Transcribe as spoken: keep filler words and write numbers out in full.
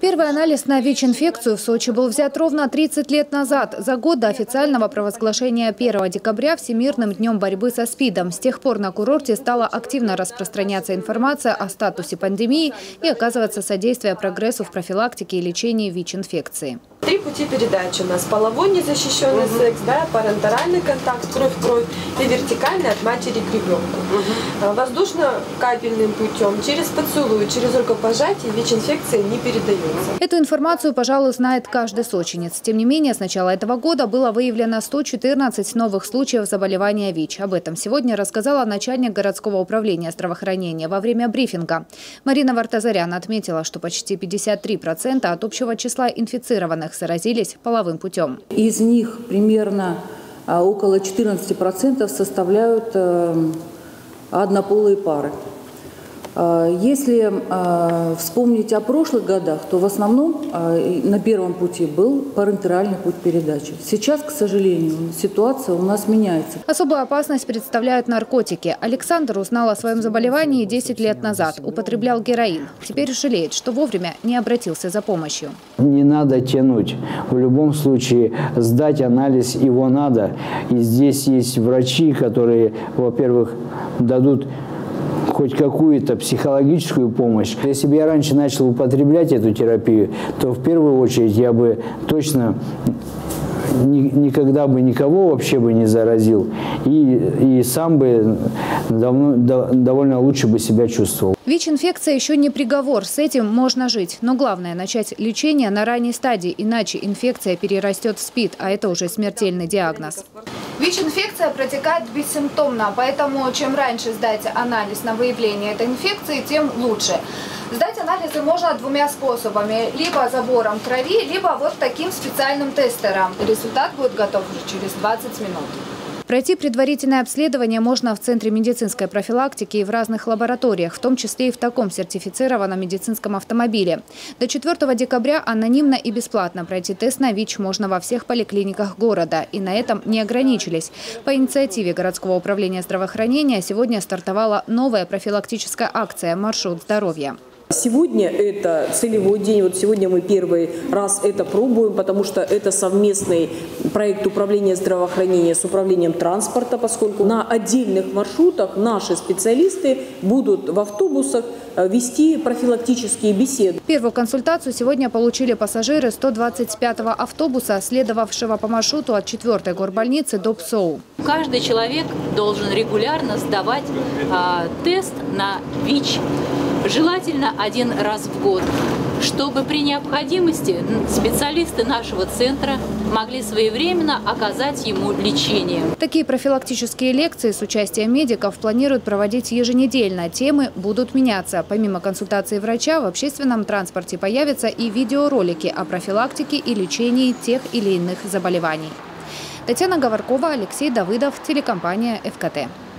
Первый анализ на ВИЧ-инфекцию в Сочи был взят ровно тридцать лет назад, за год до официального провозглашения первого декабря Всемирным днем борьбы со СПИДом. С тех пор на курорте стала активно распространяться информация о статусе пандемии и оказываться содействие прогрессу в профилактике и лечении ВИЧ-инфекции. Три пути передачи у нас: половой незащищенный угу. секс, да, парентеральный контакт, кровь в кровь, и вертикальный от матери к ребенку. Угу. Воздушно-капельным путем, через поцелуй, через рукопожатие ВИЧ-инфекция не передается. Эту информацию, пожалуй, знает каждый сочинец. Тем не менее, с начала этого года было выявлено сто четырнадцать новых случаев заболевания ВИЧ. Об этом сегодня рассказала начальник городского управления здравоохранения во время брифинга. Марина Вартазарян отметила, что почти пятьдесят три процента от общего числа инфицированных заразились половым путем. Из них примерно около четырнадцати процентов составляют однополые пары. Если вспомнить о прошлых годах, то в основном на первом пути был парентеральный путь передачи. Сейчас, к сожалению, ситуация у нас меняется. Особую опасность представляют наркотики. Александр узнал о своем заболевании десять лет назад. Употреблял героин. Теперь жалеет, что вовремя не обратился за помощью. Не надо тянуть. В любом случае сдать анализ его надо. И здесь есть врачи, которые, во-первых, дадут хоть какую-то психологическую помощь. Если бы я раньше начал употреблять эту терапию, то в первую очередь я бы точно ни, никогда бы никого вообще бы не заразил. И, и сам бы давно, да, довольно лучше бы себя чувствовал. ВИЧ-инфекция еще не приговор, с этим можно жить. Но главное – начать лечение на ранней стадии, иначе инфекция перерастет в СПИД, а это уже смертельный диагноз. ВИЧ-инфекция протекает бессимптомно, поэтому чем раньше сдать анализ на выявление этой инфекции, тем лучше. Сдать анализы можно двумя способами – либо забором крови, либо вот таким специальным тестером. Результат будет готов уже через двадцать минут. Пройти предварительное обследование можно в Центре медицинской профилактики и в разных лабораториях, в том числе и в таком сертифицированном медицинском автомобиле. До четвёртого декабря анонимно и бесплатно пройти тест на ВИЧ можно во всех поликлиниках города. И на этом не ограничились. По инициативе городского управления здравоохранения сегодня стартовала новая профилактическая акция «Маршрут здоровья». Сегодня это целевой день. Вот сегодня мы первый раз это пробуем, потому что это совместный проект управления здравоохранения с управлением транспорта, поскольку на отдельных маршрутах наши специалисты будут в автобусах вести профилактические беседы. Первую консультацию сегодня получили пассажиры сто двадцать пятого автобуса, следовавшего по маршруту от четвёртой горбольницы до ПСОУ. Каждый человек должен регулярно сдавать а, тест на ВИЧ. Желательно один раз в год, чтобы при необходимости специалисты нашего центра могли своевременно оказать ему лечение. Такие профилактические лекции с участием медиков планируют проводить еженедельно. Темы будут меняться. Помимо консультации врача, в общественном транспорте появятся и видеоролики о профилактике и лечении тех или иных заболеваний. Татьяна Говоркова, Алексей Давыдов, телекомпания ФКТ.